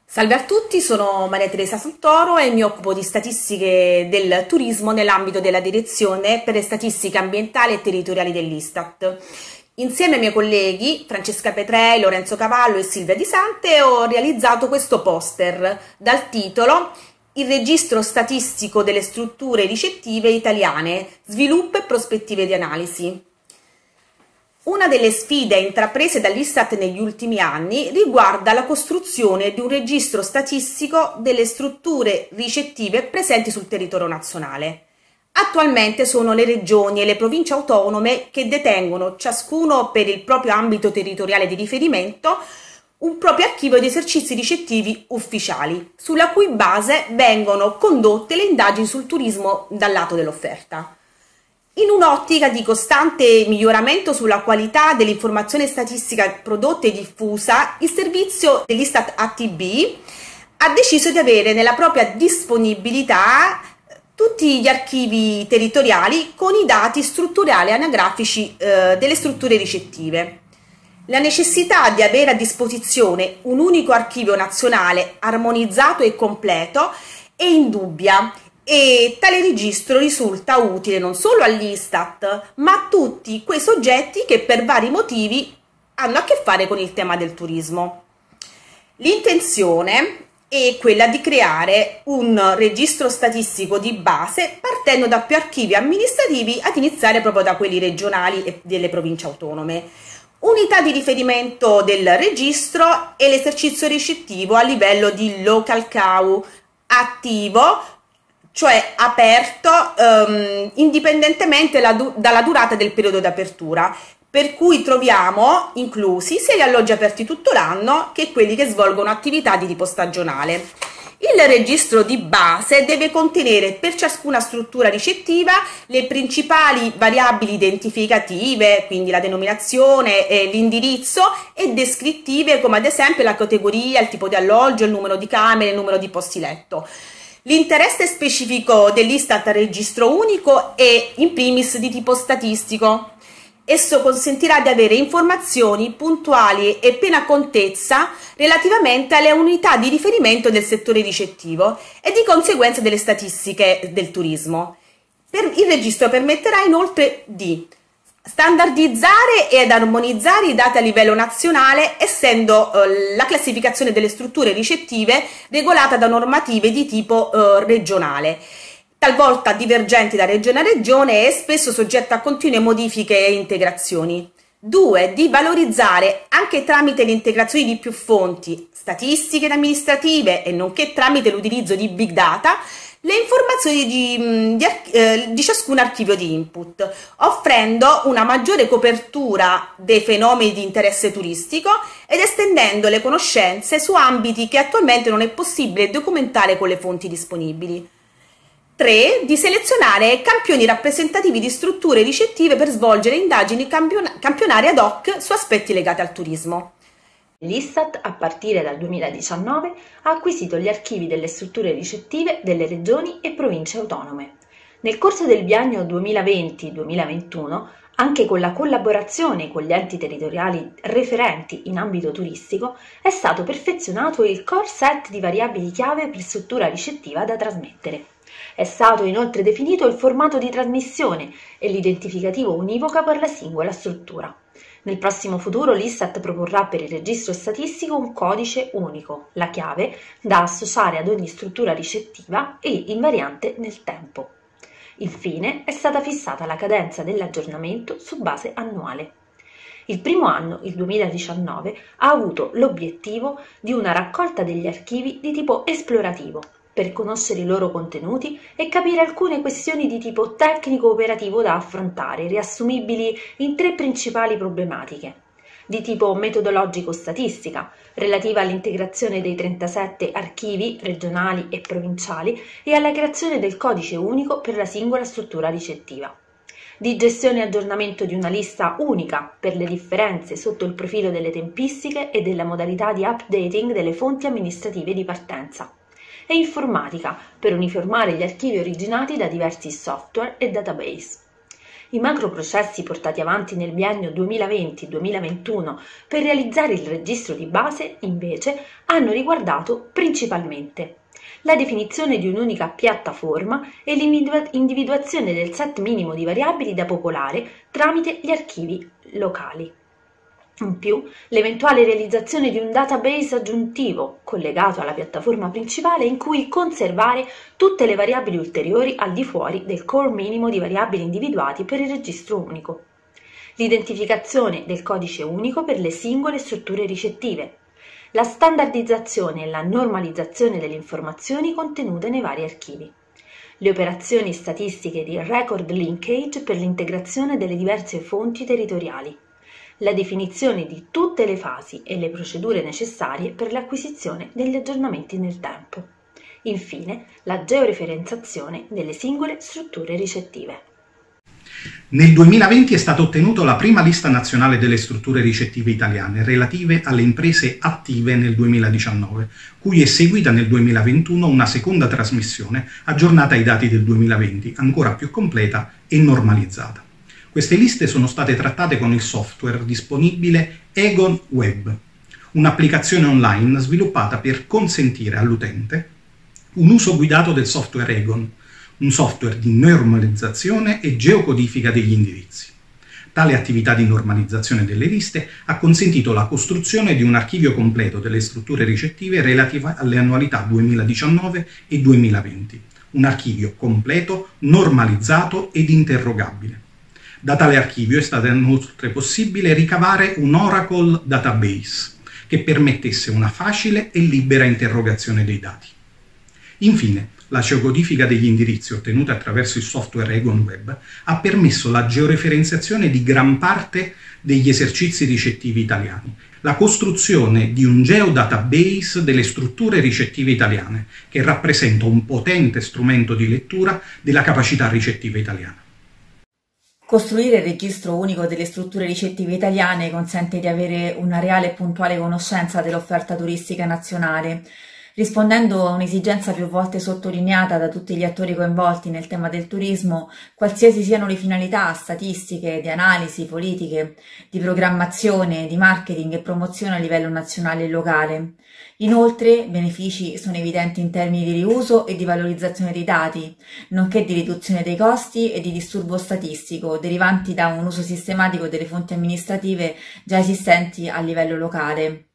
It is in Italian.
Salve a tutti, sono Maria Teresa Santoro e mi occupo di statistiche del turismo nell'ambito della Direzione per le Statistiche Ambientali e Territoriali dell'Istat. Insieme ai miei colleghi Francesca Petrei, Lorenzo Cavallo e Silvia Di Sante ho realizzato questo poster dal titolo "Il registro statistico delle strutture ricettive italiane, sviluppo e prospettive di analisi". Una delle sfide intraprese dall'Istat negli ultimi anni riguarda la costruzione di un registro statistico delle strutture ricettive presenti sul territorio nazionale. Attualmente sono le regioni e le province autonome che detengono, ciascuno per il proprio ambito territoriale di riferimento, un proprio archivio di esercizi ricettivi ufficiali, sulla cui base vengono condotte le indagini sul turismo dal lato dell'offerta. In un'ottica di costante miglioramento sulla qualità dell'informazione statistica prodotta e diffusa, il servizio dell'Istat ATB ha deciso di avere nella propria disponibilità tutti gli archivi territoriali con i dati strutturali e anagrafici delle strutture ricettive. La necessità di avere a disposizione un unico archivio nazionale armonizzato e completo è indubbia, e tale registro risulta utile non solo all'Istat, ma a tutti quei soggetti che per vari motivi hanno a che fare con il tema del turismo. L'intenzione è quella di creare un registro statistico di base partendo da più archivi amministrativi, ad iniziare proprio da quelli regionali e delle province autonome. Unità di riferimento del registro è l'esercizio ricettivo a livello di local CAU attivo, cioè aperto indipendentemente dalla durata del periodo d'apertura, per cui troviamo inclusi sia gli alloggi aperti tutto l'anno che quelli che svolgono attività di tipo stagionale. Il registro di base deve contenere per ciascuna struttura ricettiva le principali variabili identificative, quindi la denominazione, l'indirizzo, e descrittive come ad esempio la categoria, il tipo di alloggio, il numero di camere, il numero di posti letto. L'interesse specifico dell'Istat al registro unico è in primis di tipo statistico. Esso consentirà di avere informazioni puntuali e piena contezza relativamente alle unità di riferimento del settore ricettivo e di conseguenza delle statistiche del turismo. Il registro permetterà inoltre di standardizzare ed armonizzare i dati a livello nazionale, essendo la classificazione delle strutture ricettive regolata da normative di tipo regionale, talvolta divergenti da regione a regione e spesso soggetta a continue modifiche e integrazioni. 2. Di valorizzare, anche tramite l'integrazione di più fonti statistiche ed amministrative e nonché tramite l'utilizzo di big data, le informazioni di ciascun archivio di input, offrendo una maggiore copertura dei fenomeni di interesse turistico ed estendendo le conoscenze su ambiti che attualmente non è possibile documentare con le fonti disponibili. 3. Di selezionare campioni rappresentativi di strutture ricettive per svolgere indagini campionarie ad hoc su aspetti legati al turismo. L'Istat, a partire dal 2019, ha acquisito gli archivi delle strutture ricettive delle regioni e province autonome. Nel corso del biennio 2020-2021, anche con la collaborazione con gli enti territoriali referenti in ambito turistico, è stato perfezionato il core set di variabili chiave per struttura ricettiva da trasmettere. È stato inoltre definito il formato di trasmissione e l'identificativo univoco per la singola struttura. Nel prossimo futuro l'Istat proporrà per il registro statistico un codice unico, la chiave, da associare ad ogni struttura ricettiva e invariante nel tempo. Infine è stata fissata la cadenza dell'aggiornamento su base annuale. Il primo anno, il 2019, ha avuto l'obiettivo di una raccolta degli archivi di tipo esplorativo, per conoscere i loro contenuti e capire alcune questioni di tipo tecnico-operativo da affrontare, riassumibili in 3 principali problematiche. Di tipo metodologico-statistica, relativa all'integrazione dei 37 archivi regionali e provinciali e alla creazione del codice unico per la singola struttura ricettiva. Di gestione e aggiornamento di una lista unica per le differenze sotto il profilo delle tempistiche e della modalità di updating delle fonti amministrative di partenza. E informatica per uniformare gli archivi originati da diversi software e database. I macroprocessi portati avanti nel biennio 2020-2021 per realizzare il registro di base, invece, hanno riguardato principalmente la definizione di un'unica piattaforma e l'individuazione del set minimo di variabili da popolare tramite gli archivi locali. In più, l'eventuale realizzazione di un database aggiuntivo collegato alla piattaforma principale in cui conservare tutte le variabili ulteriori al di fuori del core minimo di variabili individuati per il registro unico. L'identificazione del codice unico per le singole strutture ricettive. La standardizzazione e la normalizzazione delle informazioni contenute nei vari archivi. Le operazioni statistiche di record linkage per l'integrazione delle diverse fonti territoriali. La definizione di tutte le fasi e le procedure necessarie per l'acquisizione degli aggiornamenti nel tempo. Infine, la georeferenziazione delle singole strutture ricettive. Nel 2020 è stata ottenuta la prima lista nazionale delle strutture ricettive italiane relative alle imprese attive nel 2019, cui è seguita nel 2021 una seconda trasmissione aggiornata ai dati del 2020, ancora più completa e normalizzata. Queste liste sono state trattate con il software disponibile Egon Web, un'applicazione online sviluppata per consentire all'utente un uso guidato del software Egon, un software di normalizzazione e geocodifica degli indirizzi. Tale attività di normalizzazione delle liste ha consentito la costruzione di un archivio completo delle strutture ricettive relative alle annualità 2019 e 2020, un archivio completo, normalizzato ed interrogabile. Da tale archivio è stato inoltre possibile ricavare un Oracle Database che permettesse una facile e libera interrogazione dei dati. Infine, la geocodifica degli indirizzi ottenuta attraverso il software Egon Web ha permesso la georeferenziazione di gran parte degli esercizi ricettivi italiani, la costruzione di un geodatabase delle strutture ricettive italiane, che rappresenta un potente strumento di lettura della capacità ricettiva italiana. Costruire il registro unico delle strutture ricettive italiane consente di avere una reale e puntuale conoscenza dell'offerta turistica nazionale, rispondendo a un'esigenza più volte sottolineata da tutti gli attori coinvolti nel tema del turismo, qualsiasi siano le finalità statistiche, di analisi, politiche, di programmazione, di marketing e promozione a livello nazionale e locale. Inoltre, i benefici sono evidenti in termini di riuso e di valorizzazione dei dati, nonché di riduzione dei costi e di disturbo statistico derivanti da un uso sistematico delle fonti amministrative già esistenti a livello locale.